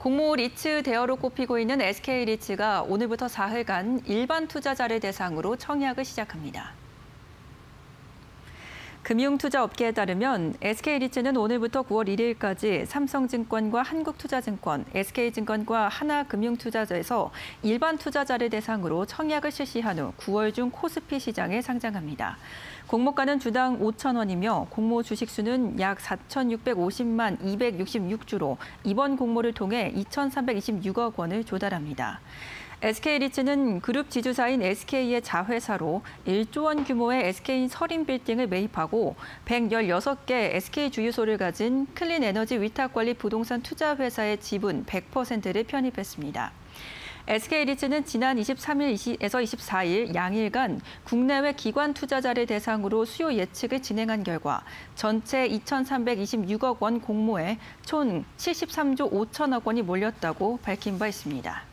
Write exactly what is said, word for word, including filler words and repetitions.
공모 리츠 대여로 꼽히고 있는 에스케이리츠가 오늘부터 사흘간 일반 투자자를 대상으로 청약을 시작합니다. 금융투자업계에 따르면 에스케이리츠는 오늘부터 구월 일일까지 삼성증권과 한국투자증권, 에스케이증권과 하나금융투자자에서 일반 투자자를 대상으로 청약을 실시한 후 구월 중 코스피 시장에 상장합니다. 공모가는 주당 오천 원이며 공모 주식수는 약 사천육백오십만 이백육십육 주로 이번 공모를 통해 이천삼백이십육억 원을 조달합니다. 에스케이리츠는 그룹 지주사인 에스케이의 자회사로 일조 원 규모의 에스케이 서린빌딩을 매입하고 백십육 개 에스케이 주유소를 가진 클린에너지 위탁관리 부동산 투자회사의 지분 백 퍼센트를 편입했습니다. 에스케이리츠는 지난 이십삼일에서 이십사일 양일간 국내외 기관 투자자를 대상으로 수요 예측을 진행한 결과 전체 이천삼백이십육억 원 공모에 총 칠십삼조 오천억 원이 몰렸다고 밝힌 바 있습니다.